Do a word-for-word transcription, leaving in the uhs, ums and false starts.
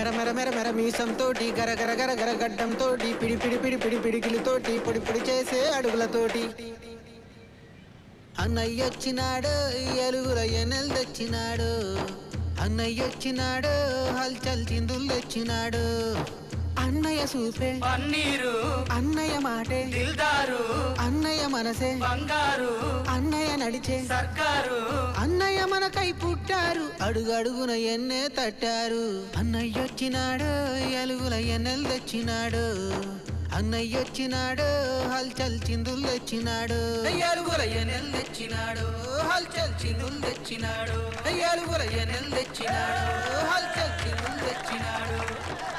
మెర మెర మెర మెర మీసంతోటి గర గర గర గర గడ్డంతోటి పిడి పిడి పిడి పిడి పిడికిలితోటి పొడి పొడి చేసే అడుగులతోటి అన్నయ్యొచ్చినాడు ఎలుగుల ఎనెల్ తెచ్చినాడు అన్నయ్యొచ్చినాడు హల్చల్ చిందులు తెచ్చినాడు అన్నయ్య సూపే పన్నీరు అన్నయ్య మాటే దిల్దారు అన్నయ్య మనసే బంగారు అన్నయ్య నడిచే సర్కారు అన్నయ్య మనకై పుట్టారు అడుగు అడుగున ఎన్నే తట్టారు అన్నయ్యొచ్చినాడు ఎలుగుల ఎన్నెలు తెచ్చినాడు అన్నయ్యొచ్చినాడు హల్చల్ చిందులు తెచ్చినాడు ఎలుగుల ఎనెల్ తెచ్చినాడు హల్చల్ చిందులు తెచ్చినాడు ఎలుగుల ఎనెల్ తెచ్చినాడు హల్చల్ చిందులు తెచ్చినాడు